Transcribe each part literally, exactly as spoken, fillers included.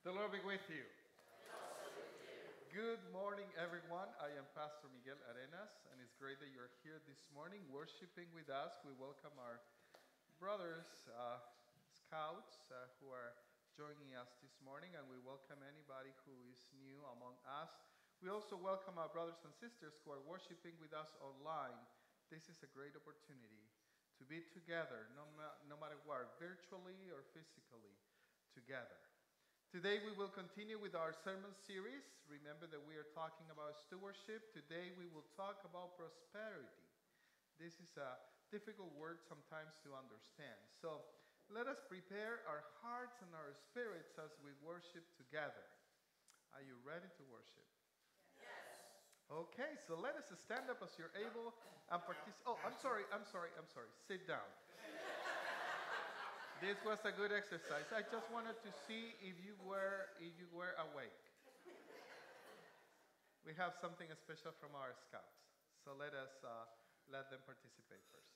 The Lord be with you. Good morning, everyone. I am Pastor Miguel Arenas, and it's great that you're here this morning worshiping with us. We welcome our brothers, uh, scouts, uh, who are joining us this morning, and we welcome anybody who is new among us. We also welcome our brothers and sisters who are worshiping with us online. This is a great opportunity to be together, no, ma- no matter what, virtually or physically together. Today we will continue with our sermon series. Remember that we are talking about stewardship. Today we will talk about prosperity. This is a difficult word sometimes to understand. So let us prepare our hearts and our spirits as we worship together. Are you ready to worship? Yes. Okay, so let us stand up as you're able and participate. Oh, I'm sorry, I'm sorry, I'm sorry. Sit down. This was a good exercise. I just wanted to see if you were if you were awake. We have something special from our scouts, so let us uh, let them participate first.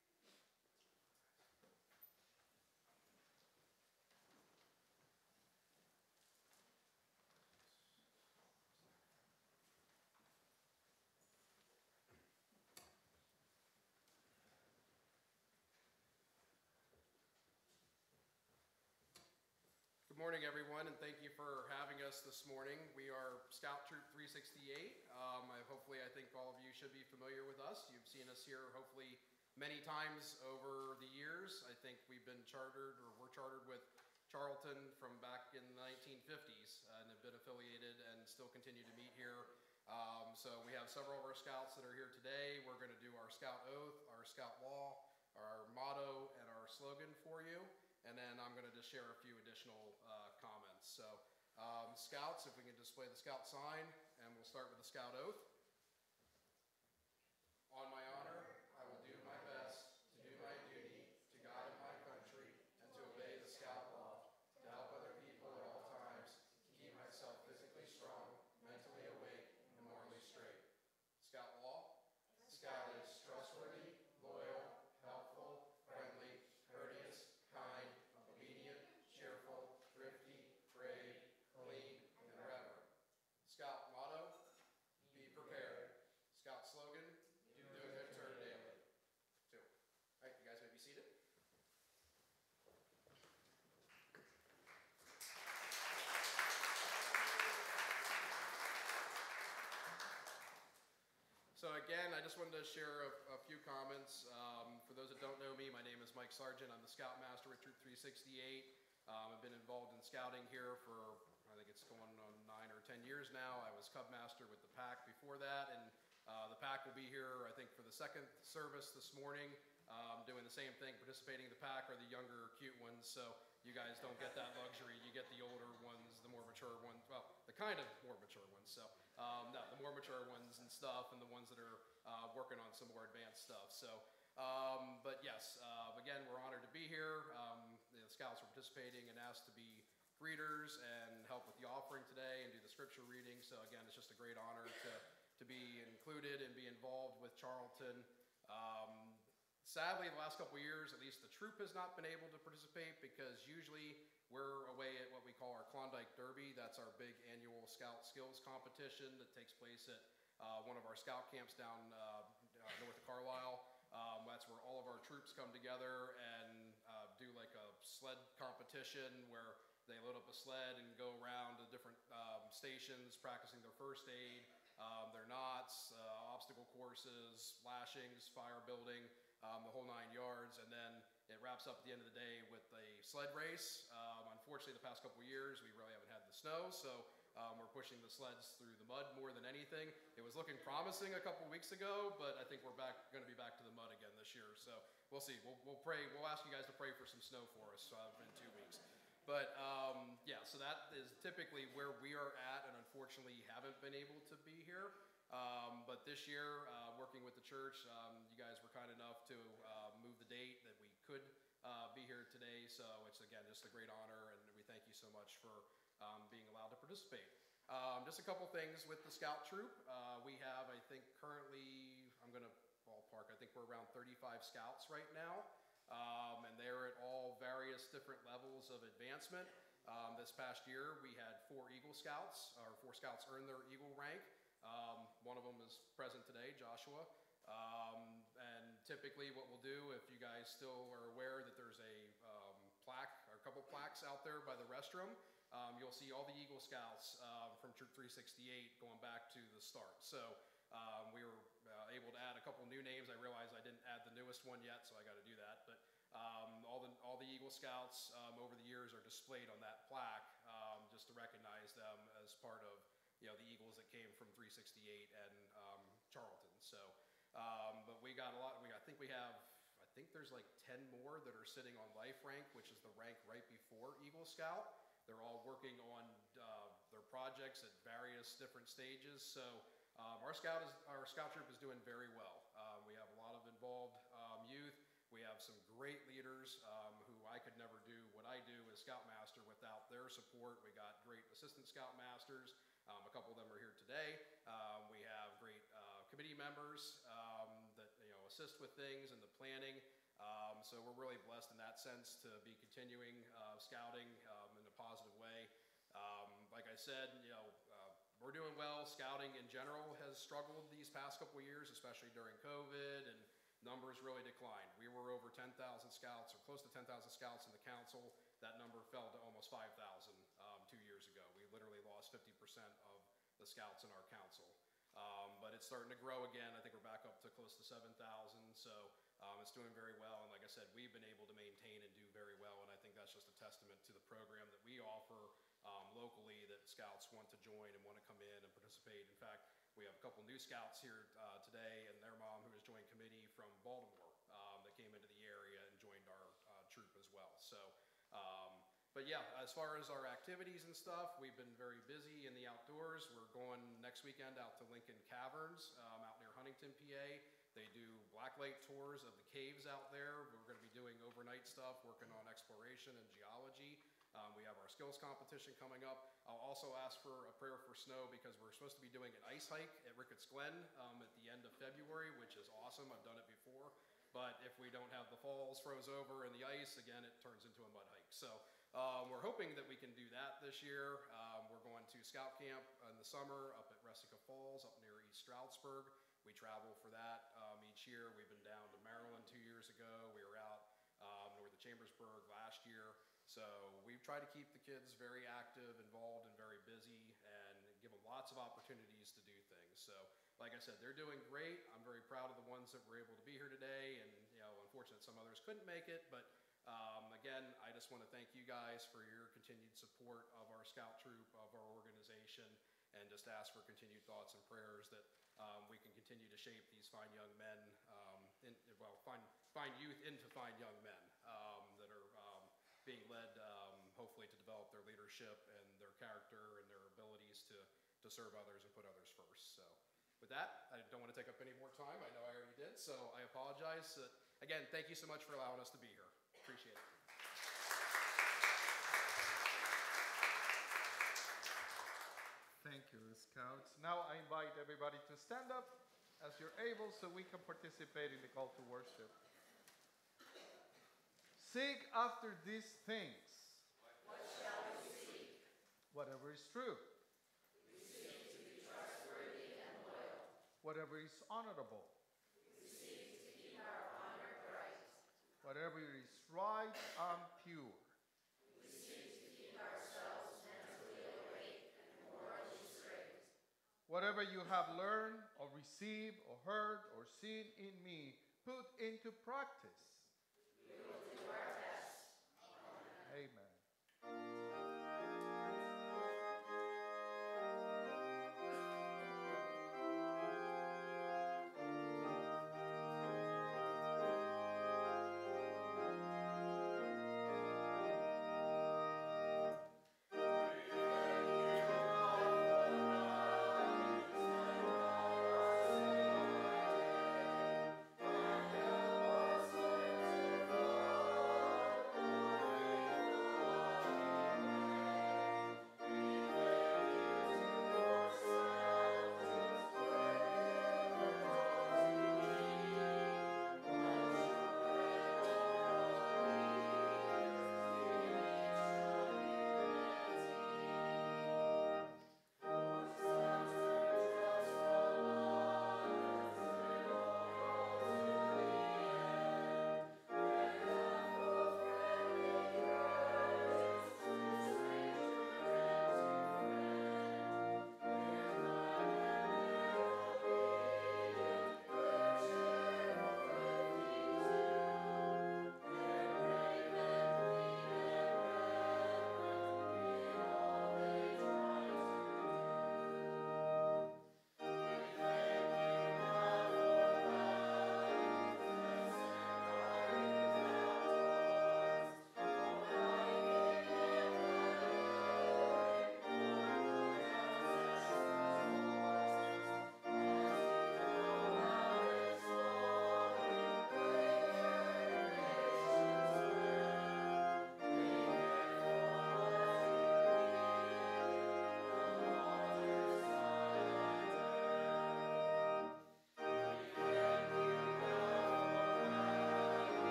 Good morning, everyone, and thank you for having us this morning. We are Scout Troop three sixty-eight. Um, I, hopefully, I think all of you should be familiar with us. You've seen us here, hopefully, many times over the years. I think we've been chartered, or we're chartered with Charlton from back in the nineteen fifties, uh, and have been affiliated and still continue to meet here. Um, so we have several of our scouts that are here today. We're going to do our Scout Oath, our Scout Law, our motto, and our slogan for you. And then I'm going to just share a few additional uh, comments. So, um, Scouts, if we can display the Scout sign, and we'll start with the Scout Oath. On my honor, I will do my best to do my duty to God and my country, and to obey the Scout Law, to help other people at all times, to keep myself physically strong, mentally awake, and morally straight. Scout Law. Scout is trustworthy, loyal, helpful, friendly, courteous, kind, obedient, cheerful, thrifty, brave, clean, and reverent. Scout motto, be prepared. Scout slogan, do good turn daily. Two. All right, you guys may be seated. So again, I just wanted to share a, a few comments. Um, for those that don't know me, my name is Mike Sargent. I'm the Scoutmaster with Troop three sixty-eight. Um, I've been involved in scouting here for, I think it's going on nine or ten years now. I was Cub Master with the pack before that, and uh, the pack will be here, I think, for the second service this morning, um, doing the same thing. Participating in the pack are the younger, cute ones, so you guys don't get that luxury. You get the older ones, the more mature ones, well, the kind of more mature ones. So, um, no, the more mature ones and stuff, and the ones that are uh, working on some more advanced stuff. So, um, but yes, uh, again, we're honored to be here. Um, the scouts are participating and asked to be greeters and help with the offering today and do the scripture reading. So again, it's just a great honor to, to be included and be involved with Charlton. Um, Sadly, the last couple of years, at least the troop has not been able to participate because usually we're away at what we call our Klondike Derby. That's our big annual scout skills competition that takes place at uh, one of our scout camps down uh, uh, north of Carlisle. Um, that's where all of our troops come together and uh, do like a sled competition where they load up a sled and go around to different um, stations practicing their first aid, um, their knots, uh, obstacle courses, lashings, fire building. Um, the whole nine yards, and then it wraps up at the end of the day with a sled race. Um, unfortunately, the past couple of years, we really haven't had the snow, so um, we're pushing the sleds through the mud more than anything. It was looking promising a couple of weeks ago, but I think we're back going to be back to the mud again this year, so we'll see. We'll, we'll pray. We'll ask you guys to pray for some snow for us uh, in two weeks. But um, yeah, so that is typically where we are at, and unfortunately haven't been able to be here. Um, but this year, uh, working with the church, um, you guys were kind enough to uh, move the date that we could uh, be here today. So it's, again, just a great honor, and we thank you so much for um, being allowed to participate. Um, just a couple things with the Scout Troop. Uh, we have, I think, currently, I'm going to ballpark, I think we're around thirty-five Scouts right now. Um, and they're at all various different levels of advancement. Um, this past year, we had four Eagle Scouts, or four Scouts earn their Eagle rank. Um, one of them is present today, Joshua. Um, and typically what we'll do, if you guys still are aware that there's a um, plaque, or a couple plaques out there by the restroom, um, you'll see all the Eagle Scouts uh, from Troop three sixty-eight going back to the start. So um, we were uh, able to add a couple new names. I realized I didn't add the newest one yet, so I got to do that. But um, all the all the Eagle Scouts um, over the years are displayed on that plaque, um, just to recognize them as part of, you know, the Eagles that came from three sixty-eight and um, Charlton. So, um, but we got a lot. We I think we have. I think there's like ten more that are sitting on Life Rank, which is the rank right before Eagle Scout. They're all working on uh, their projects at various different stages. So um, our scout is our scout troop is doing very well. Um, we have a lot of involved um, youth. We have some great leaders um, who I could never do what I do as Scoutmaster without their support. We got great assistant Scoutmasters. Um, a couple of them are here today. Um, we have great uh, committee members um, that, you know, assist with things and the planning. Um, so we're really blessed in that sense to be continuing uh, scouting um, in a positive way. Um, like I said, you know, uh, we're doing well. Scouting in general has struggled these past couple of years, especially during COVID, and numbers really declined. We were over ten thousand scouts, or close to ten thousand scouts in the council. That number fell to almost five thousand um, two years ago. We literally lost fifty percent of the scouts in our council. Um, but it's starting to grow again. I think we're back up to close to seven thousand. So um, it's doing very well. And like I said, we've been able to maintain and do very well. And I think that's just a testament to the program that we offer um, locally, that scouts want to join and want to come in and participate. In fact, we have a couple new scouts here uh, today, and their mom, who has joined committee from Baltimore, um, that came into the area and joined our uh, troop as well. So, um, but yeah, as far as our activities and stuff, we've been very busy in the outdoors. We're going next weekend out to Lincoln Caverns, um, out near Huntington, P A. They do blacklight tours of the caves out there. We're going to be doing overnight stuff, working on exploration and geology. Um, we have our skills competition coming up. I'll also ask for a prayer for snow, because we're supposed to be doing an ice hike at Ricketts Glen um, at the end of February, which is awesome. I've done it before. But if we don't have the falls froze over and the ice, again, it turns into a mud hike. So um, we're hoping that we can do that this year. Um, we're going to scout camp in the summer up at Resica Falls up near East Stroudsburg. We travel for that um, each year. We've been down to Maryland two years ago. We were out um, north of Chambersburg last year. So we try to keep the kids very active, involved, and very busy, and give them lots of opportunities to do things. So like I said, they're doing great. I'm very proud of the ones that were able to be here today, and, you know, unfortunate some others couldn't make it. But um, again, I just want to thank you guys for your continued support of our scout troop, of our organization, and just ask for continued thoughts and prayers that um, we can continue to shape these fine young men, um, in, well, fine, fine youth into fine young men um, that are um, being led, um, hopefully, to develop their leadership and their character and their abilities to, to serve others and put others first. So with that, I don't want to take up any more time. I know I already did, so I apologize. Uh, again, thank you so much for allowing us to be here. Appreciate it. Thank you, Scouts. Now I invite everybody to stand up as you're able, so we can participate in the call to worship. Seek after these things. What shall we seek? Whatever is true. We seek to be trustworthy and loyal. Whatever is honorable. We seek to keep our honor bright. Whatever is right and pure. We seek to keep ourselves mentally awake and morally straight. Whatever you have learned or received or heard or seen in me, put into practice. We will do our best. Amen. Amen.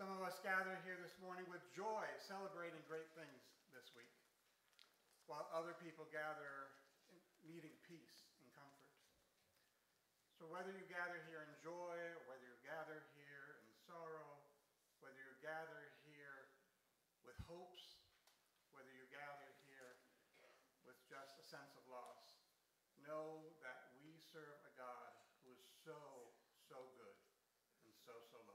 Some of us gather here this morning with joy, celebrating great things this week, while other people gather needing peace and comfort. So whether you gather here in joy, or whether you gather here in sorrow, whether you gather here with hopes, whether you gather here with just a sense of loss, know that we serve a God who is so, so good and so, so loving.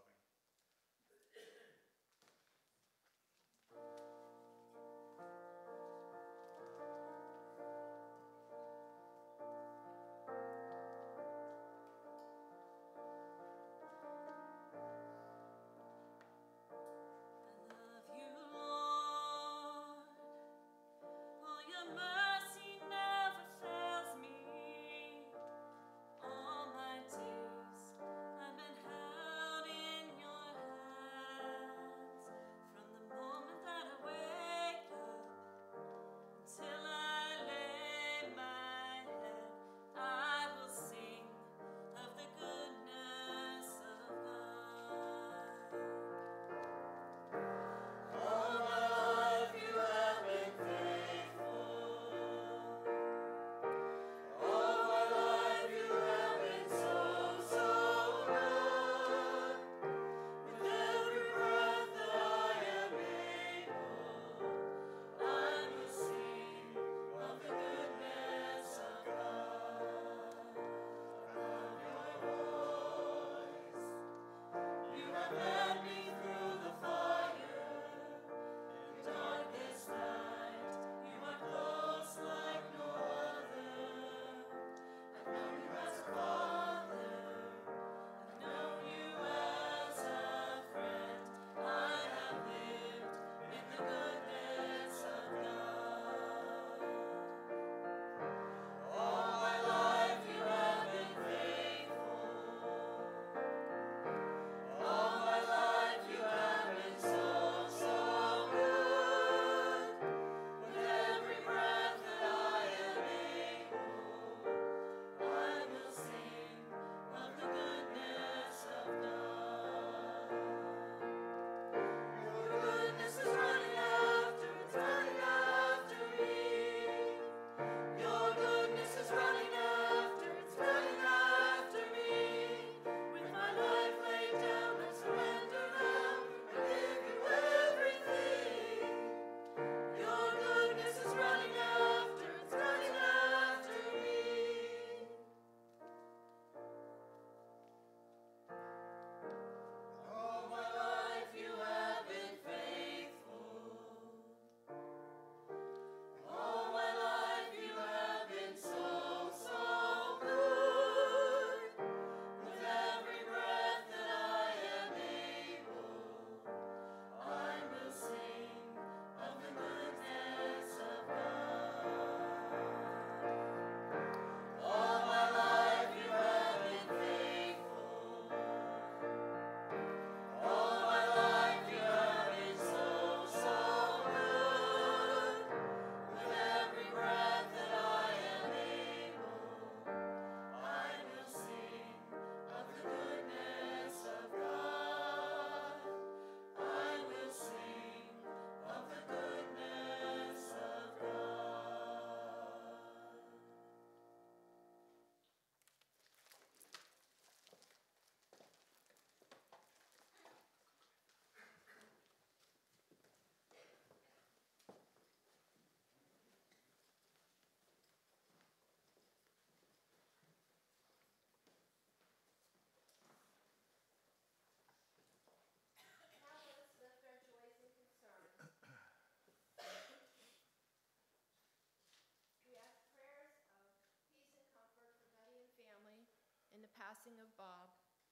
In the passing of Bob.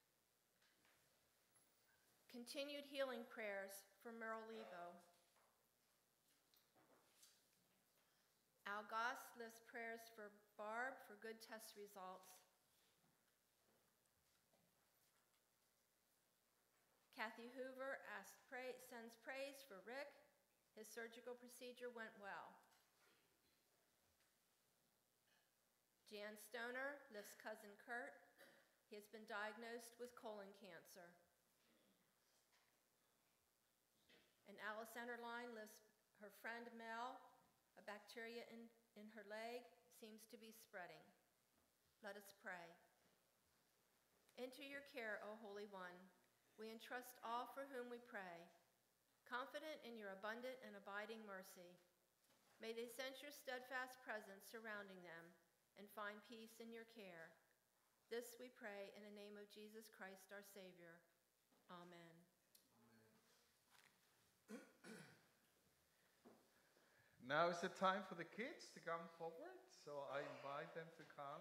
Continued healing prayers for Merle Lebo. Al Goss lifts prayers for Barb for good test results. Kathy Hoover asks, pray, sends praise for Rick. His surgical procedure went well. Jan Stoner lifts cousin Kurt. He has been diagnosed with colon cancer. Alice Enderline lives her friend Mel. A bacteria in, in her leg seems to be spreading. Let us pray. Into your care, O Holy One, we entrust all for whom we pray, confident in your abundant and abiding mercy. May they sense your steadfast presence surrounding them and find peace in your care. This we pray in the name of Jesus Christ, our Savior. Amen. Now is the time for the kids to come forward, so I invite them to come.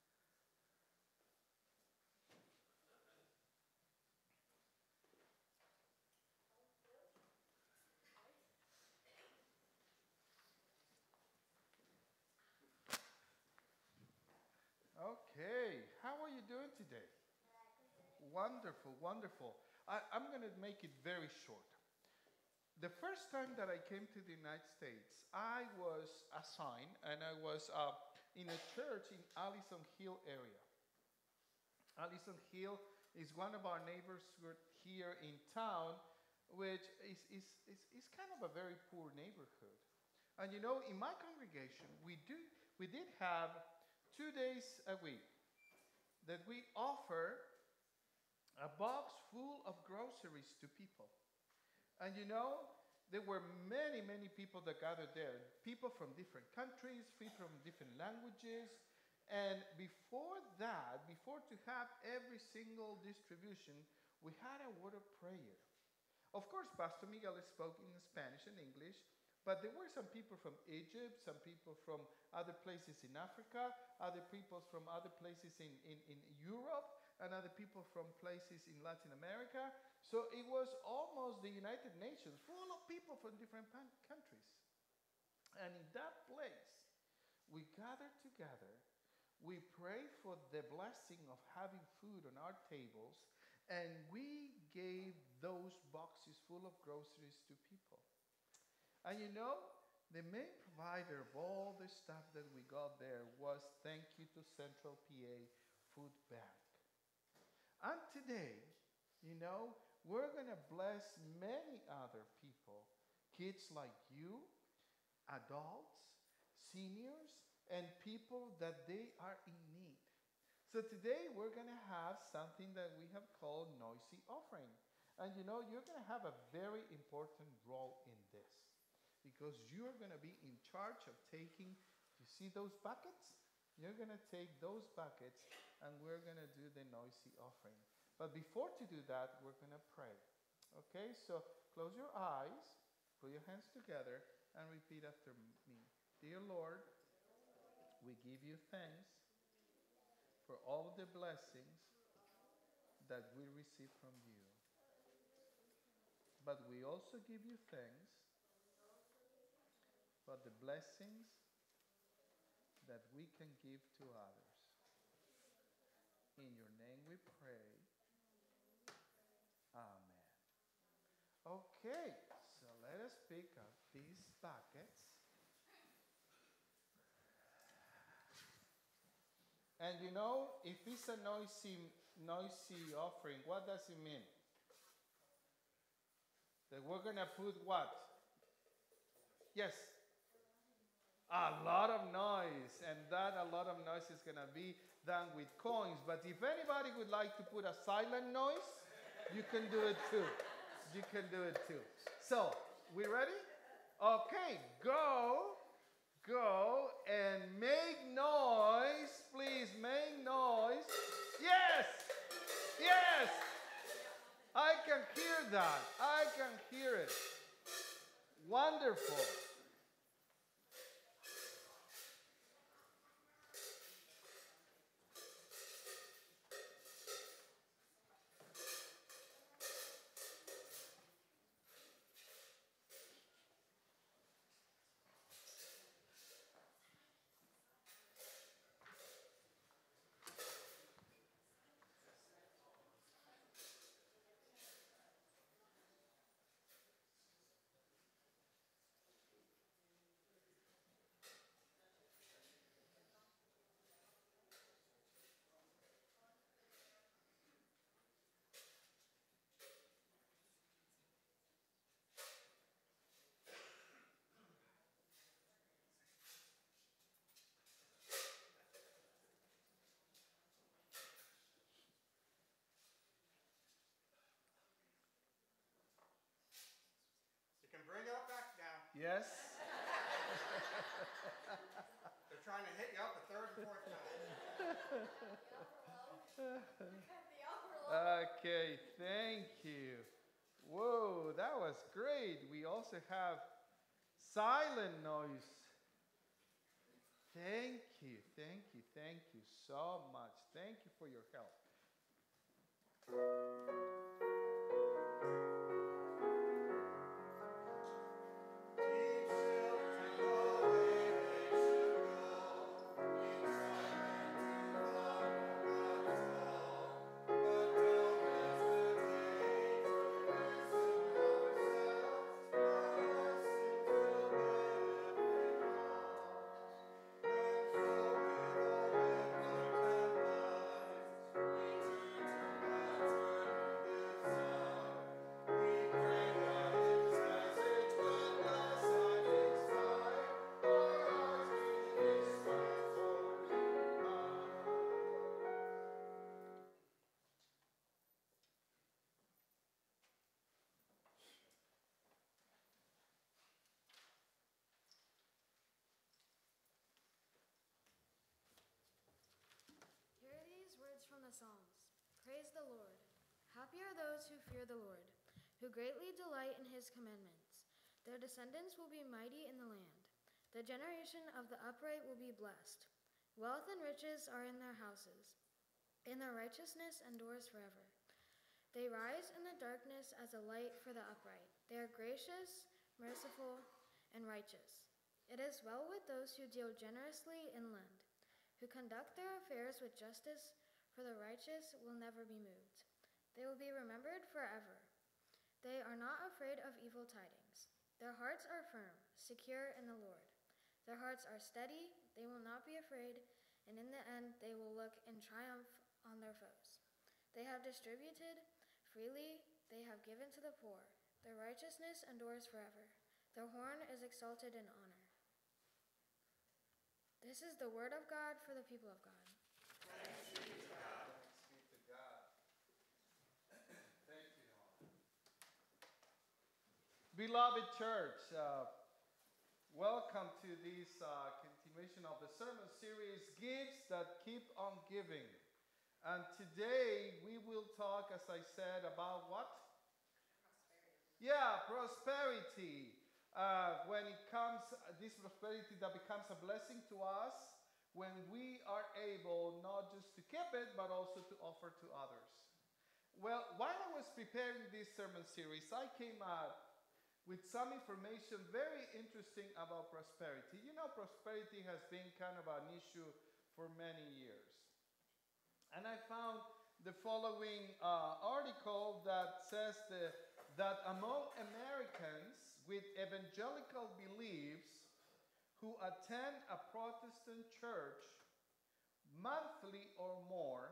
Okay, how are you doing today? Wonderful, wonderful. I, I'm going to make it very short. The first time that I came to the United States, I was assigned and I was uh, in a church in Allison Hill area. Allison Hill is one of our neighbors here in town, which is, is, is, is kind of a very poor neighborhood. And you know, in my congregation, we, do, we did have two days a week that we offer a box full of groceries to people. And you know, there were many, many people that gathered there. People from different countries, people from different languages. And before that, before to have every single distribution, we had a word of prayer. Of course, Pastor Miguel spoke in Spanish and English, but there were some people from Egypt, some people from other places in Africa, other people from other places in, in, in Europe, and other people from places in Latin America. So it was almost the United Nations, full of people from different pan- countries. And in that place, we gathered together, we prayed for the blessing of having food on our tables, and we gave those boxes full of groceries to people. And you know, the main provider of all the stuff that we got there was thank you to Central P A Food Bank. And today, you know, we're going to bless many other people, kids like you, adults, seniors, and people that they are in need. So today we're going to have something that we have called Noisy Offering. And you know, you're going to have a very important role in this because you're going to be in charge of taking, you see those buckets? You're going to take those buckets and we're going to do the Noisy Offering. But before to do that, we're going to pray. Okay, so close your eyes, put your hands together, and repeat after me. Dear Lord, we give you thanks for all the blessings that we receive from you. But we also give you thanks for the blessings that we can give to others. In your name we pray. Amen. Okay, so let us pick up these buckets. And you know, if it's a noisy, noisy offering, what does it mean? That we're going to put what? Yes. A lot of noise. And that a lot of noise is going to be done with coins. But if anybody would like to put a silent noise, you can do it too. You can do it too. So, we ready? Okay, go. Go and make noise. Please make noise. Yes! Yes! I can hear that. I can hear it. Wonderful. Yes? They're trying to hit you up a third and fourth time. Okay, thank you. Whoa, that was great. We also have silent noise. Thank you, thank you, thank you so much. Thank you for your help. Hear these words from the Psalms. Praise the Lord. Happy are those who fear the Lord, who greatly delight in his commandments. Their descendants will be mighty in the land. The generation of the upright will be blessed. Wealth and riches are in their houses, and their righteousness endures forever. They rise in the darkness as a light for the upright. They are gracious, merciful, and righteous. It is well with those who deal generously and lend, who conduct their affairs with justice, for the righteous will never be moved. They will be remembered forever. They are not afraid of evil tidings. Their hearts are firm, secure in the Lord. Their hearts are steady, they will not be afraid, and in the end they will look in triumph on their foes. They have distributed freely, they have given to the poor. Their righteousness endures forever. Their horn is exalted in honor. This is the word of God for the people of God. Thanks be to God. Thank you, Lord. Beloved church, uh, welcome to this uh, continuation of the sermon series, Gifts That Keep on Giving. And today we will talk, as I said, about what? Prosperity. Yeah, prosperity. Uh, when it comes, this prosperity that becomes a blessing to us when we are able not just to keep it, but also to offer to others. Well, while I was preparing this sermon series, I came up with some information very interesting about prosperity. You know, prosperity has been kind of an issue for many years. And I found the following uh, article that says the, that among Americans with evangelical beliefs who attend a Protestant church monthly or more,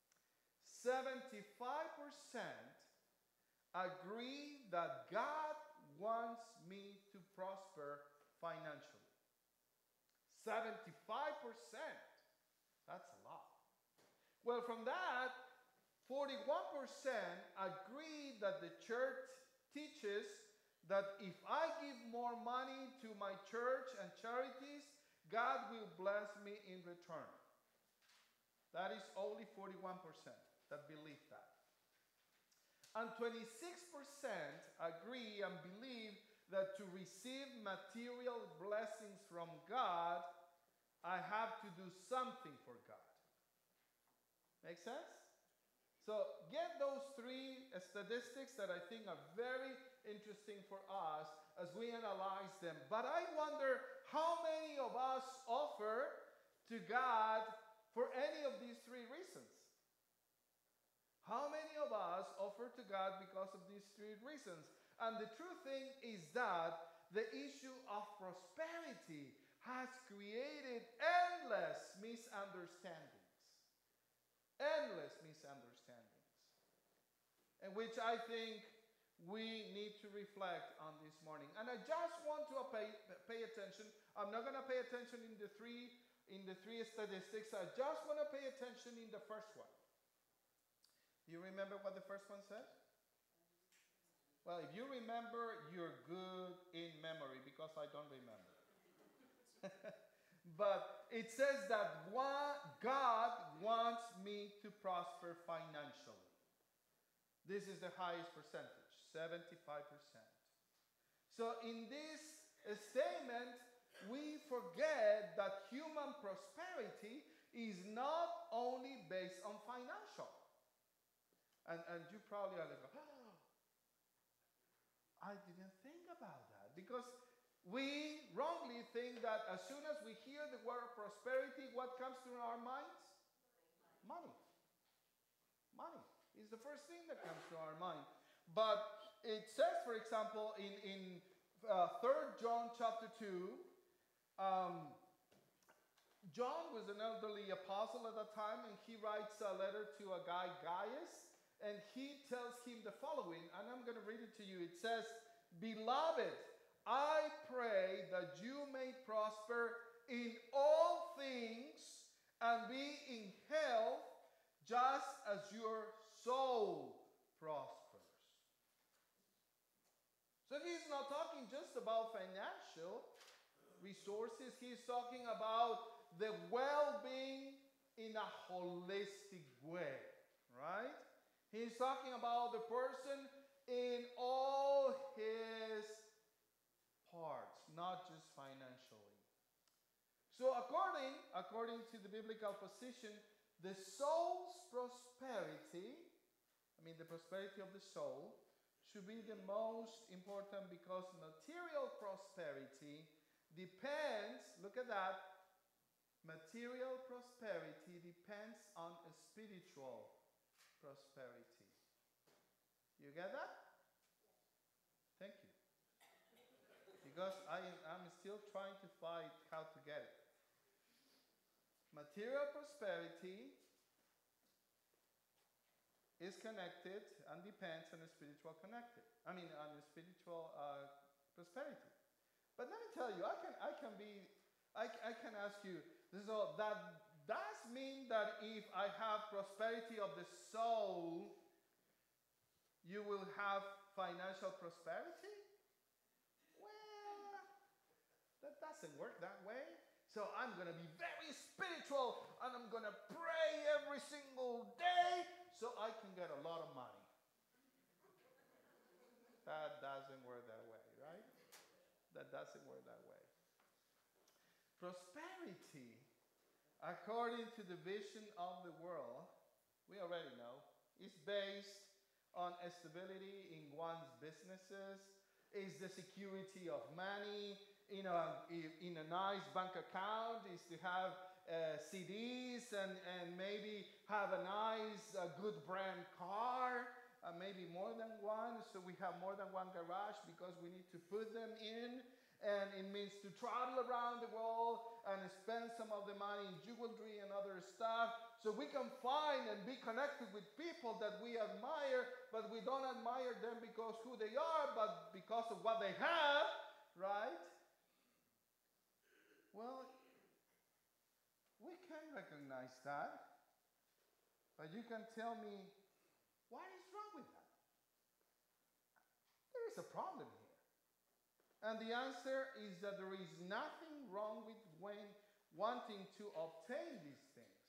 seventy-five percent agree that God wants me to prosper financially. seventy-five percent. That's a lot. Well, from that, forty-one percent agree that the church teaches that if I give more money to my church and charities, God will bless me in return. That is only forty-one percent that believe that. And twenty-six percent agree and believe that to receive material blessings from God, I have to do something for God. Make sense? So get those three statistics that I think are very interesting for us as we analyze them. But I wonder how many of us offer to God for any of these three reasons? How many of us offer to God because of these three reasons? And the true thing is that the issue of prosperity has created endless misunderstandings. Endless misunderstandings. And which I think we need to reflect on this morning. And I just want to pay, pay attention. I'm not going to pay attention in the three in the three statistics. I just want to pay attention in the first one. You remember what the first one said? Well, if you remember, you're good in memory because I don't remember. But it says that one, God wants me to prosper financially. This is the highest percentage, seventy-five percent. So in this statement, we forget that human prosperity is not only based on financial. And, and you probably are like, oh, I didn't think about that. Because we wrongly think that as soon as we hear the word prosperity, what comes to our minds? Money. Money is the first thing that comes to our mind. But it says, for example, in, in uh, Third John chapter two, um, John was an elderly apostle at that time, and he writes a letter to a guy, Gaius, and he tells him the following, and I'm going to read it to you. It says, "Beloved, I pray that you may prosper in all things and be in health just as your soul prospers." So he's not talking just about financial resources. He's talking about the well-being in a holistic way, right? He's talking about the person in all his parts, not just financially. So according, according to the biblical position, the soul's prosperity, I mean the prosperity of the soul, should be the most important because material prosperity depends, look at that, material prosperity depends on a spiritual prosperity. You get that? Thank you. Because I am I'm still trying to find how to get it. Material prosperity is connected and depends on a spiritual connected. I mean, on a spiritual uh, prosperity. But let me tell you, I can I can be I, I can ask you. So that does mean that if I have prosperity of the soul, you will have financial prosperity? Well, that doesn't work that way. So I'm going to be very spiritual and I'm going to pray every single day so I can get a lot of money. That doesn't work that way, right? That doesn't work that way. Prosperity, according to the vision of the world, we already know, is based on stability in one's businesses, is the security of money, in a, in a nice bank account, is to have uh, C Ds and, and maybe have a nice, uh, good brand car, uh, maybe more than one, so we have more than one garage because we need to put them in. And it means to travel around the world and spend some of the money in jewelry and other stuff so we can find and be connected with people that we admire, but we don't admire them because who they are, but because of what they have, right? Well, we can recognize that, but you can tell me, what is wrong with that? There is a problem here. And the answer is that there is nothing wrong with when wanting to obtain these things.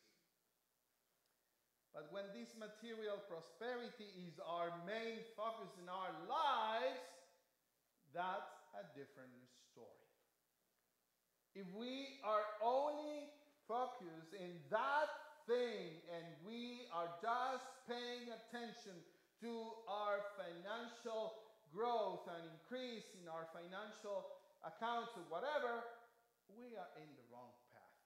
But when this material prosperity is our main focus in our lives, that's a different story. If we are only focused in that thing and we are just paying attention to our financial growth and increase in our financial accounts or whatever, we are in the wrong path.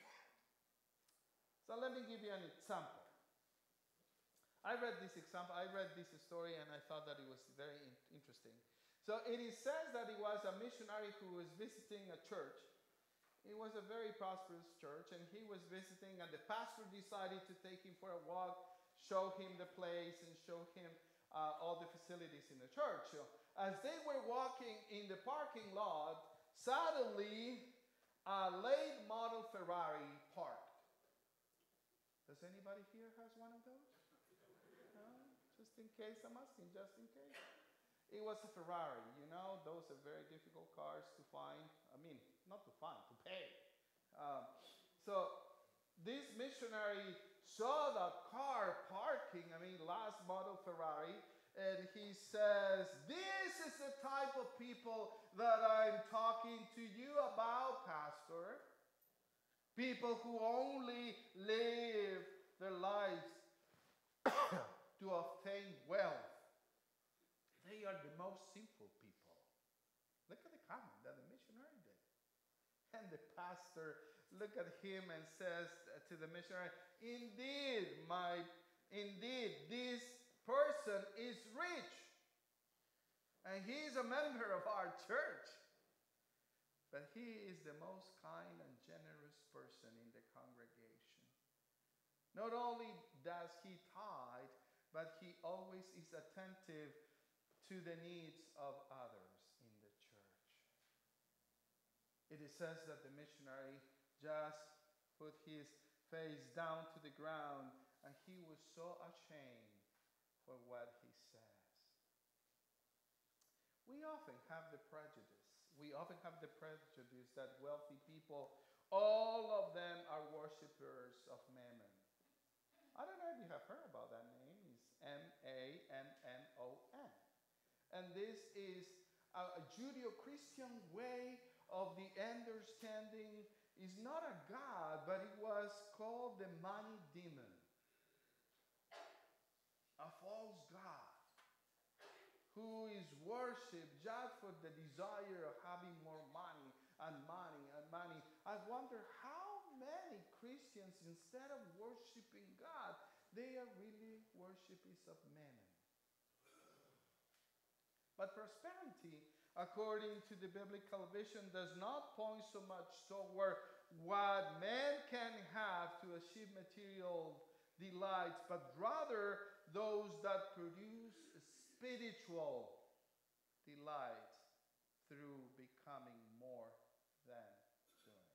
So let me give you an example. I read this example, I read this story and I thought that it was very in- interesting. So it is says that it was a missionary who was visiting a church. It was a very prosperous church and he was visiting and the pastor decided to take him for a walk, show him the place and show him Uh, all the facilities in the church. So, as they were walking in the parking lot, suddenly a late model Ferrari parked. Does anybody here has one of those? No? Just in case, I'm asking, just in case. It was a Ferrari, you know, those are very difficult cars to find. I mean, not to find, to pay. Um, so this missionary saw that car parking, I mean, last model Ferrari, and he says, this is the type of people that I'm talking to you about, Pastor. People who only live their lives to obtain wealth. They are the most sinful people. Look at the comment that the missionary did. And the pastor looked at him and says to the missionary, indeed, my, indeed, this person is rich. And he's a member of our church. But he is the most kind and generous person in the congregation. Not only does he tithe, but he always is attentive to the needs of others in the church. It is says that the missionary just put his face down to the ground, and he was so ashamed for what he says. We often have the prejudice. We often have the prejudice that wealthy people, all of them are worshipers of Mammon. I don't know if you have heard about that name. It's M A M M O N. And this is a, a Judeo-Christian way of the understanding. Is not a god, but it was called the money demon. A false god who is worshipped just for the desire of having more money and money and money. I wonder how many Christians, instead of worshiping God, they are really worshippers of Mammon. But prosperity, according to the biblical vision, does not point so much toward what man can have to achieve material delights, but rather those that produce spiritual delights through becoming more than doing.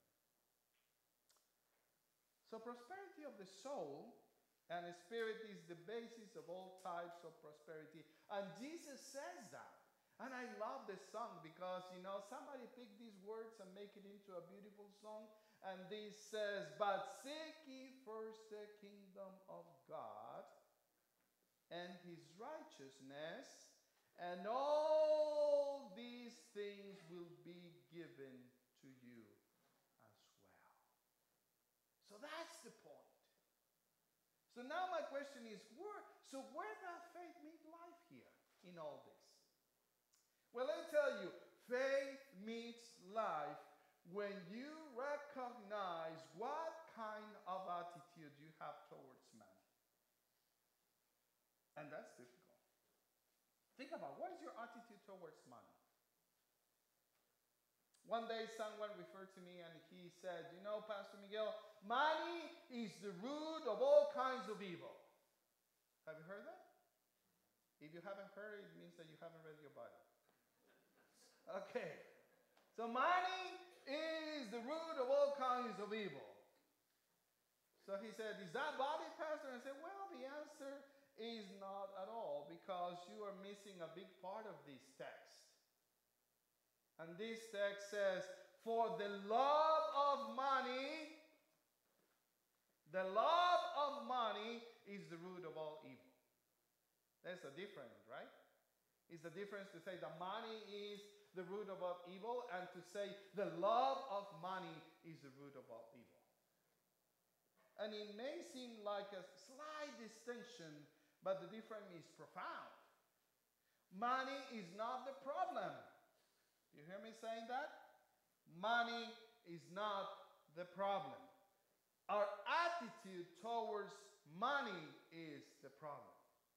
So prosperity of the soul and the spirit is the basis of all types of prosperity. And Jesus says that. And I love this song because, you know, somebody picked these words and make it into a beautiful song. And this says, but seek ye first the kingdom of God and his righteousness, and all these things will be given to you as well. So that's the point. So now my question is, where, so where does faith meet life here in all this? Well, let me tell you, faith meets life when you recognize what kind of attitude you have towards money. And that's difficult. Think about, what is your attitude towards money? One day someone referred to me and he said, you know, Pastor Miguel, money is the root of all kinds of evil. Have you heard that? If you haven't heard it, it means that you haven't read your Bible. Okay. So money is the root of all kinds of evil. So he said, is that body, Pastor? And I said, well, the answer is not at all, because you are missing a big part of this text. And this text says, for the love of money, the love of money is the root of all evil. There's a difference, right? It's the difference to say that money is the root of all evil and to say the love of money is the root of all evil. And it may seem like a slight distinction, but the difference is profound. Money is not the problem. You hear me saying that? Money is not the problem. Our attitude towards money is the problem.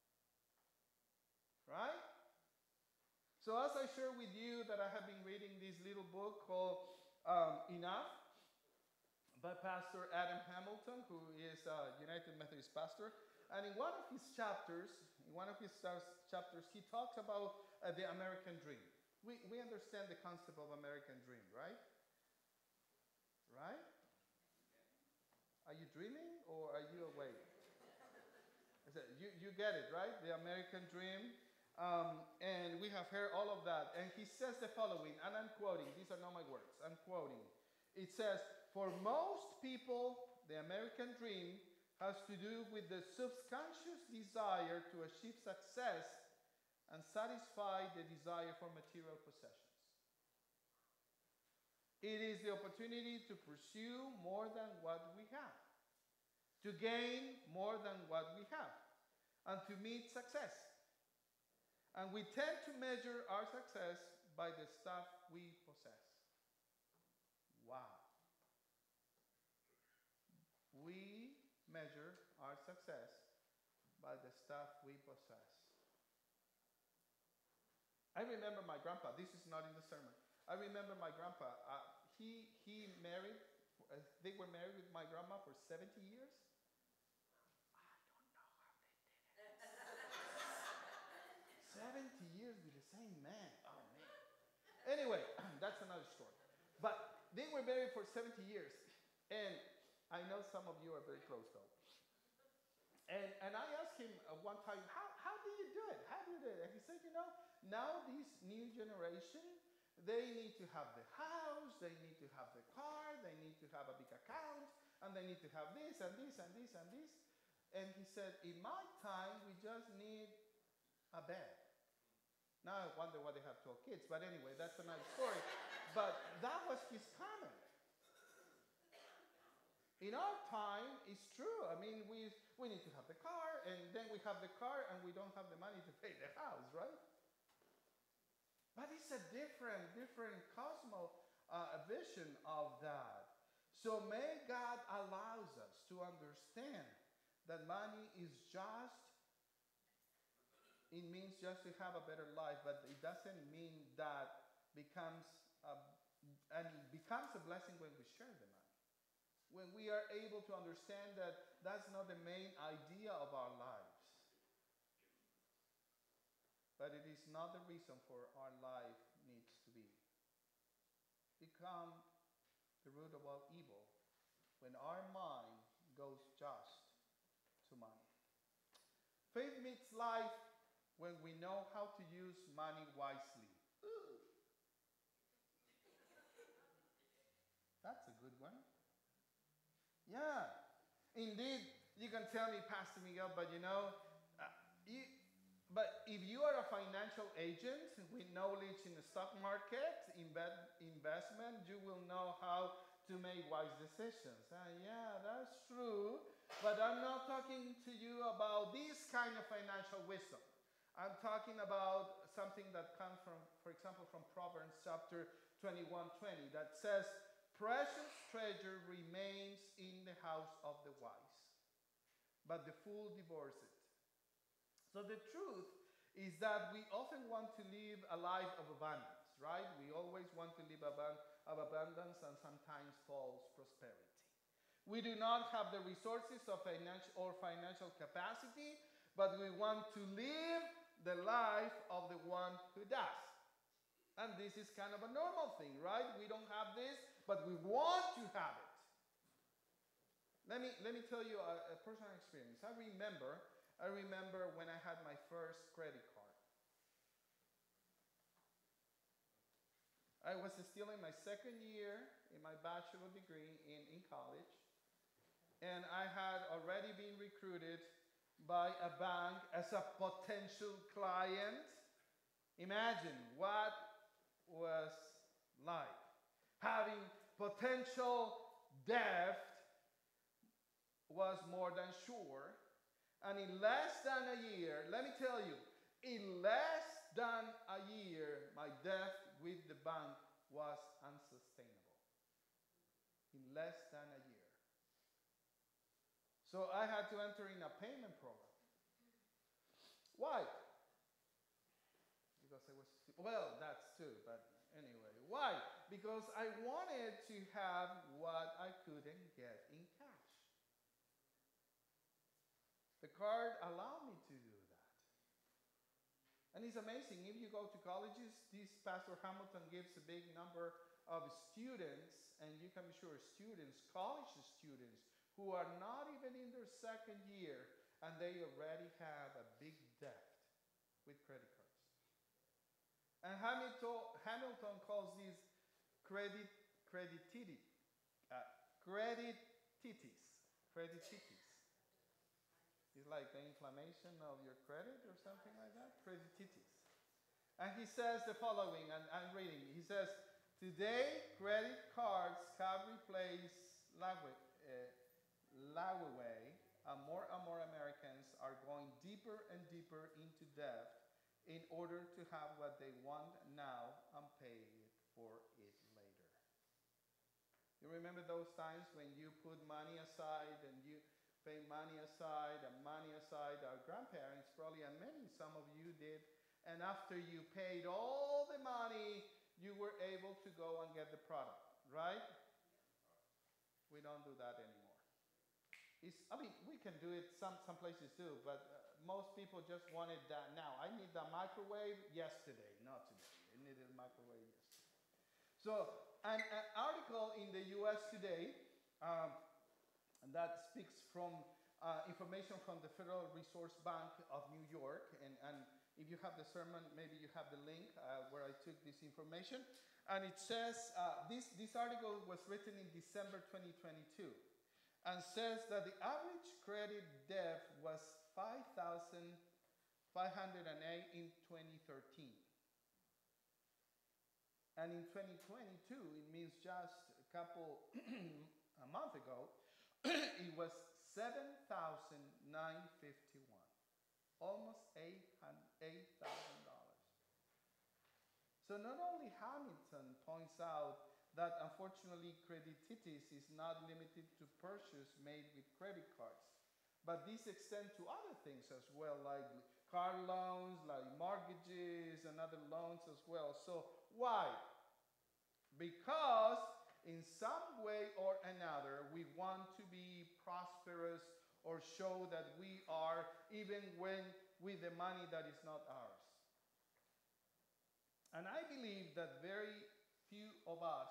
Right? So as I share with you that I have been reading this little book called um, Enough by Pastor Adam Hamilton, who is a United Methodist pastor. And in one of his chapters, in one of his chapters, he talks about uh, the American dream. We, we understand the concept of American dream, right? Right? Are you dreaming or are you awake? I said, you, you get it, right? The American dream. Um, and we have heard all of that. And he says the following, and I'm quoting, these are not my words, I'm quoting. It says, for most people, the American dream has to do with the subconscious desire to achieve success and satisfy the desire for material possessions. It is the opportunity to pursue more than what we have, to gain more than what we have, and to meet success. And we tend to measure our success by the stuff we possess. Wow. We measure our success by the stuff we possess. I remember my grandpa, this is not in the sermon. I remember my grandpa, uh, he, he married, uh, they were married with my grandma for seventy years. seventy years with the same man. Oh, man. Anyway, that's another story. But they were married for seventy years. And I know some of you are very close, though. And, and I asked him uh, one time, how, how do you do it? How do you do it? And he said, you know, now this new generation, they need to have the house, they need to have the car, they need to have a big account, and they need to have this and this and this and this. And he said, in my time, we just need a bed. Now I wonder why they have twelve kids, but anyway, that's another story. But that was his comment. In our time, it's true. I mean, we, we need to have the car, and then we have the car, and we don't have the money to pay the house, right? But it's a different, different cosmo uh, vision of that. So may God allows us to understand that money is just, it means just to have a better life, but it doesn't mean that becomes, a, and it becomes a blessing when we share the money. When we are able to understand that that's not the main idea of our lives. But it is not the reason for our life needs to be. Become the root of all evil when our mind goes just to money. Faith meets life when we know how to use money wisely. Ooh. That's a good one. Yeah. Indeed, you can tell me, Pastor Miguel, but you know, uh, you, but if you are a financial agent with knowledge in the stock market, inve- investment, you will know how to make wise decisions. Uh, yeah, that's true. But I'm not talking to you about this kind of financial wisdom. I'm talking about something that comes from, for example, from Proverbs chapter twenty-one twenty that says, precious treasure remains in the house of the wise, but the fool devours it. So the truth is that we often want to live a life of abundance, right? We always want to live ab- of abundance and sometimes false prosperity. We do not have the resources of financial or financial capacity, but we want to live the life of the one who does. And this is kind of a normal thing, right? We don't have this, but we want to have it. Let me, let me tell you a, a personal experience. I remember, I remember when I had my first credit card. I was still in my second year in my bachelor degree in, in college. And I had already been recruited by a bank as a potential client. Imagine what was like. Having potential debt was more than sure. And in less than a year, let me tell you, in less than a year, my debt with the bank was unsustainable. In less than a year. So I had to enter in a payment program. Why? Because I was, well, that's too, but anyway. Why? Because I wanted to have what I couldn't get in cash. The card allowed me to do that. And it's amazing, if you go to colleges, this Pastor Hamilton gives a big number of students, and you can be sure students, college students, who are not even in their second year, and they already have a big debt with credit cards. And Hamilton, Hamilton calls these credit, credititi, uh, credititis, credititis. It's like the inflammation of your credit or something like that, credititis. And he says the following, and I'm reading. He says, today, credit cards have replaced layaway, uh, layaway, and more and more Americans are going deeper and deeper into debt in order to have what they want now and pay for it later. You remember those times when you put money aside and you pay money aside and money aside? Our grandparents probably, and many, some of you did. And after you paid all the money, you were able to go and get the product, right? We don't do that anymore. It's, I mean, we can do it, some, some places do, but uh, most people just want it that now. I need the microwave yesterday, not today. I needed a microwave yesterday. So, an, an article in the U S Today um, that speaks from uh, information from the Federal Resource Bank of New York, and, and if you have the sermon, maybe you have the link uh, where I took this information. And it says, uh, this, this article was written in December twenty twenty-two, and says that the average credit debt was five thousand five hundred eight in twenty thirteen. And in twenty twenty-two, it means just a couple, a month ago, it was seven thousand nine hundred fifty-one, almost eight thousand dollars. So not only Hamilton points out that unfortunately credititis is not limited to purchases made with credit cards, but these extend to other things as well, like car loans, like mortgages and other loans as well. So why? Because in some way or another, we want to be prosperous or show that we are, even when with the money that is not ours. And I believe that very few of us,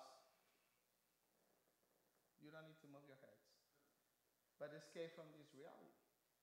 you don't need to move your heads, but escape from this reality.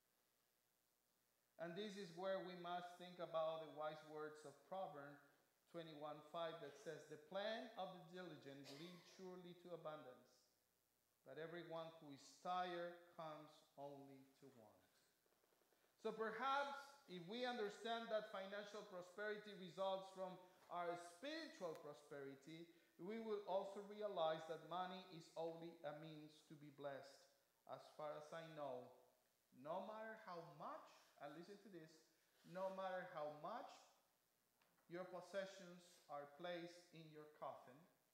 And this is where we must think about the wise words of Proverbs twenty-one five that says, the plan of the diligent leads surely to abundance, but everyone who is tired comes only to want. So perhaps if we understand that financial prosperity results from our spiritual prosperity, we will also realize that money is only a means to be blessed. As far as I know, no matter how much, and listen to this, no matter how much your possessions are placed in your coffin,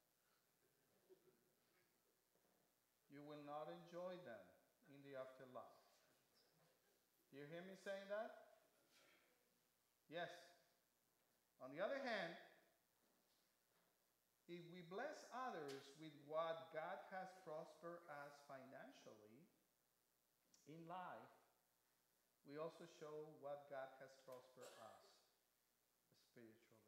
you will not enjoy them in the afterlife. Do you hear me saying that? Yes. On the other hand, if we bless others with what God has prospered us financially in life, we also show what God has prospered us spiritually.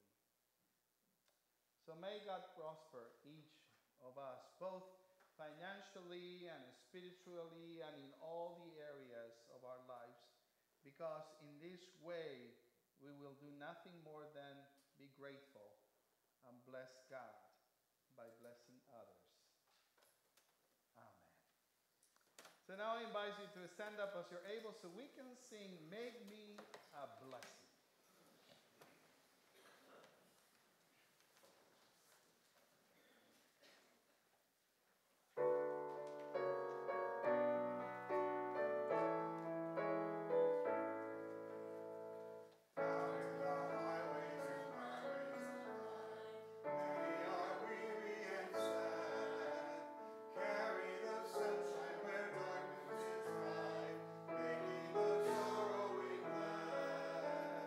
So may God prosper each of us, both financially and spiritually and in all the areas of our lives, because in this way we will do nothing more than be grateful and bless God by blessing others. Amen. So now I invite you to stand up as you're able so we can sing, Make Me a Blessing. Sorrowing land.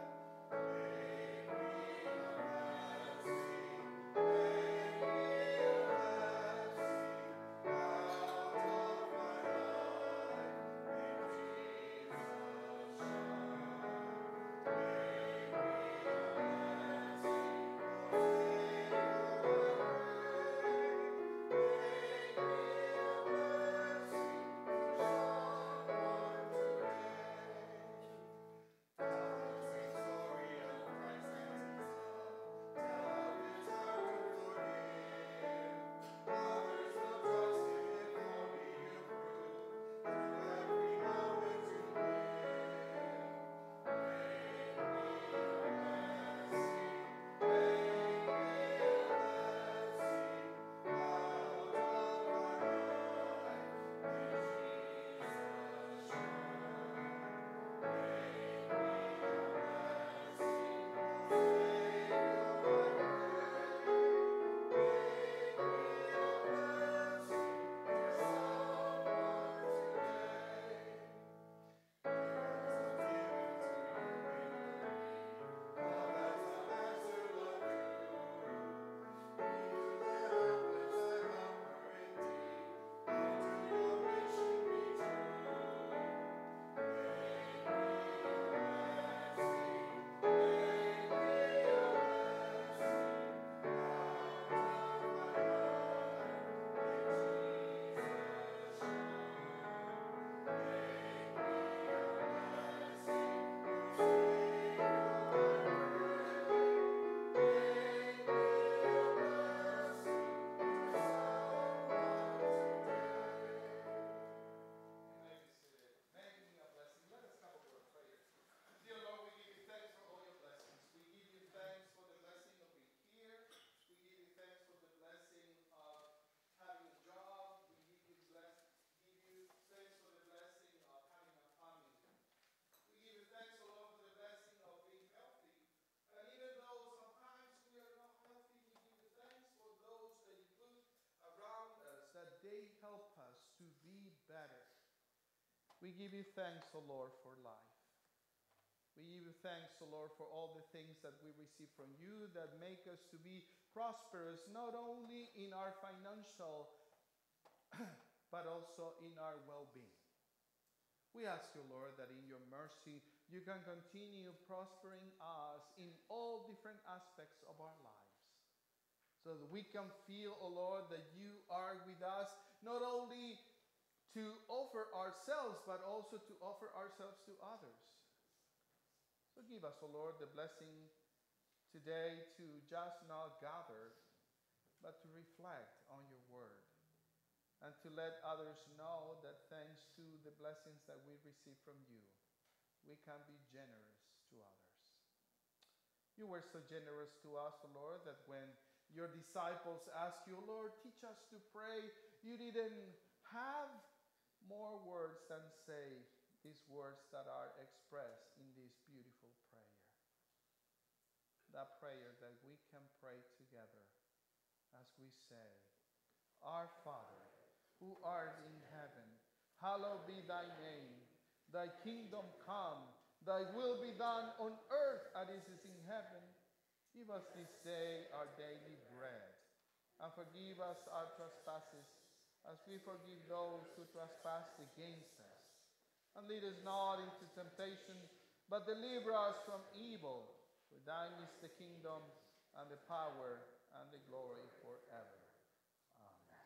better. We give you thanks, O Lord, for life. We give you thanks, O Lord, for all the things that we receive from you that make us to be prosperous, not only in our financial, but also in our well-being. We ask you, Lord, that in your mercy, you can continue prospering us in all different aspects of our lives, so that we can feel, O Lord, that you are with us, not only to offer ourselves, but also to offer ourselves to others. So give us, O Lord, the blessing today to just not gather, but to reflect on your word, and to let others know that thanks to the blessings that we receive from you, we can be generous to others. You were so generous to us, O Lord, that when your disciples asked you, Lord, teach us to pray, you didn't have more words than say these words that are expressed in this beautiful prayer. That prayer that we can pray together as we say, Our Father, who art in heaven, hallowed be thy name. Thy kingdom come, thy will be done on earth as it is in heaven. Give us this day our daily bread, and forgive us our trespasses, as we forgive those who trespass against us. And lead us not into temptation, but deliver us from evil. For thine is the kingdom, and the power, and the glory forever. Amen.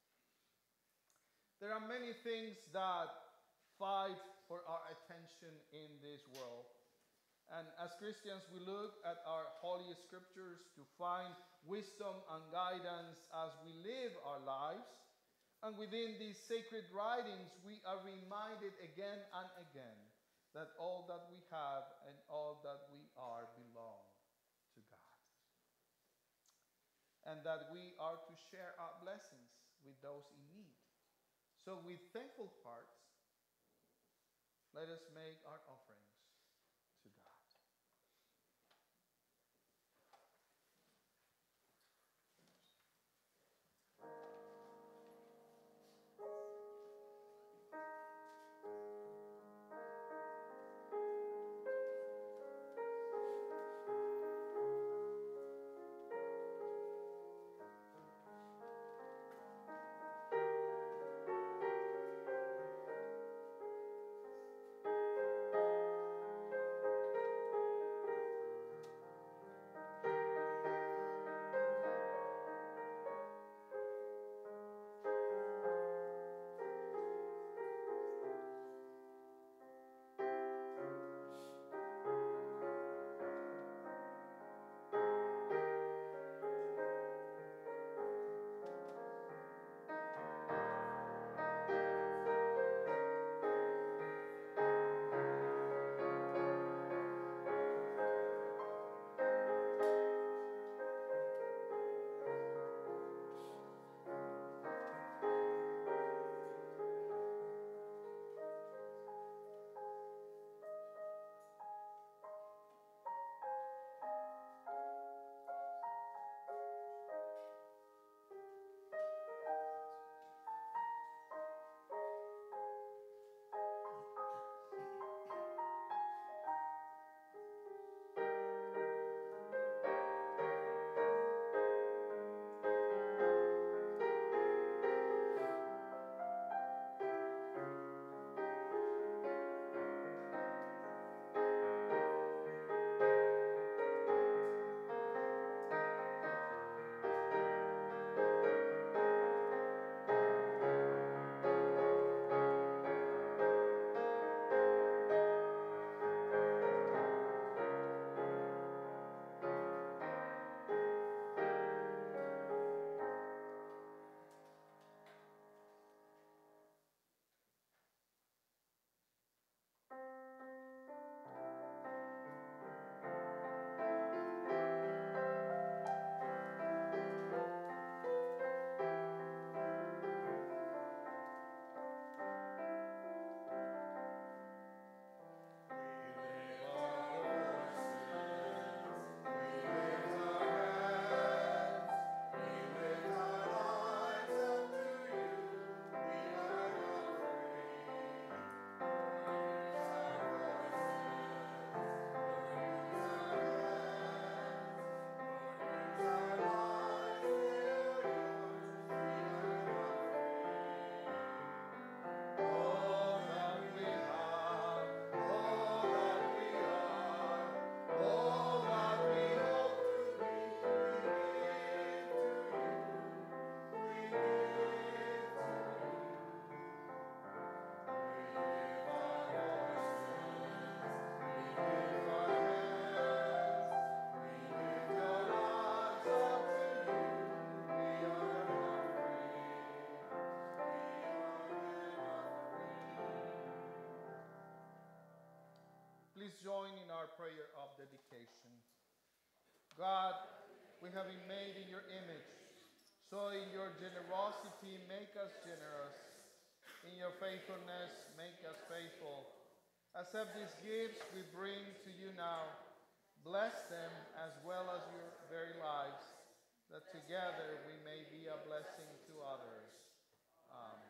There are many things that fight for our attention in this world. And as Christians, we look at our holy scriptures to find wisdom and guidance as we live our lives. And within these sacred writings, we are reminded again and again that all that we have and all that we are belong to God. And that we are to share our blessings with those in need. So with thankful hearts, let us make our offerings to God. Please join in our prayer of dedication. God, we have been made in your image, so in your generosity make us generous. In your faithfulness make us faithful. Accept these gifts we bring to you now. Bless them as well as your very lives, that together we may be a blessing to others. Amen.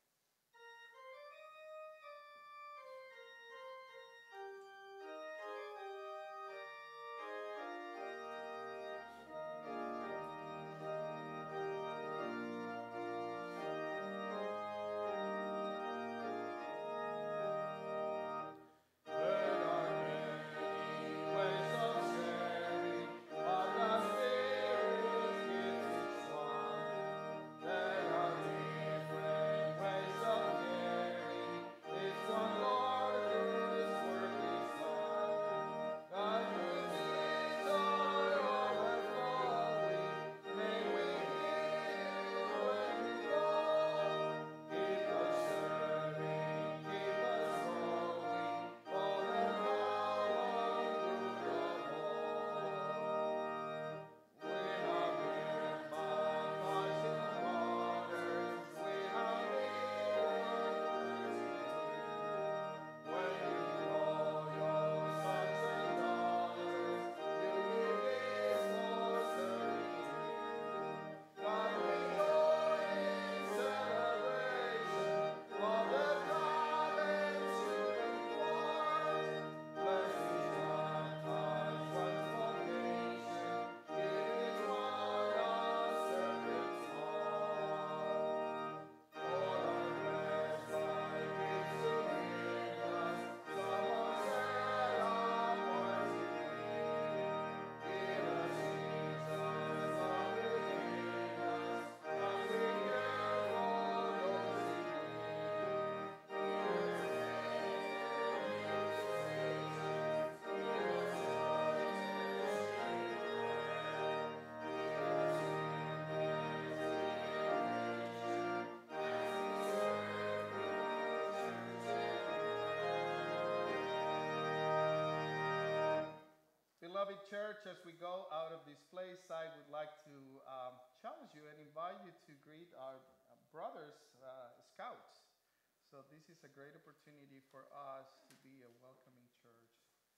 Beloved church, as we go out of this place, I would like to um, challenge you and invite you to greet our uh, brothers, uh, scouts. So this is a great opportunity for us to be a welcoming church.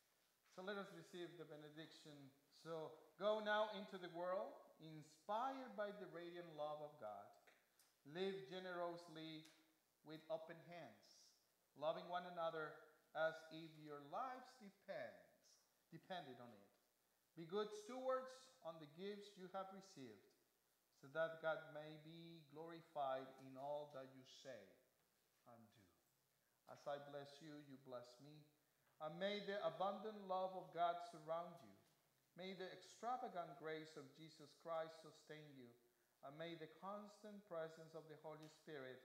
So let us receive the benediction. So go now into the world, inspired by the radiant love of God. Live generously with open hands, loving one another as if your lives depends, depended on it. Be good stewards on the gifts you have received, so that God may be glorified in all that you say and do. As I bless you, you bless me. And may the abundant love of God surround you. May the extravagant grace of Jesus Christ sustain you. And may the constant presence of the Holy Spirit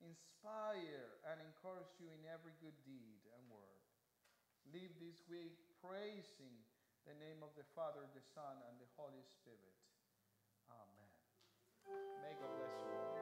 inspire and encourage you in every good deed and word. Live this week praising the name of the Father, the Son, and the Holy Spirit. Amen. May God bless you all.